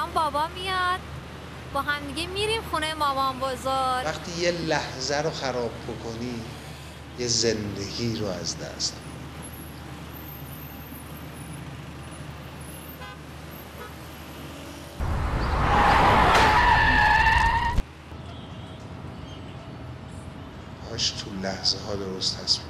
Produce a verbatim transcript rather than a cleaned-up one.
الان بابا میاد با هم دیگه میریم خونه مامان بزرگ. وقتی یه لحظه رو خراب بکنی یه زندگی رو از دست میدی. کاش تو لحظه ها درست تصمیم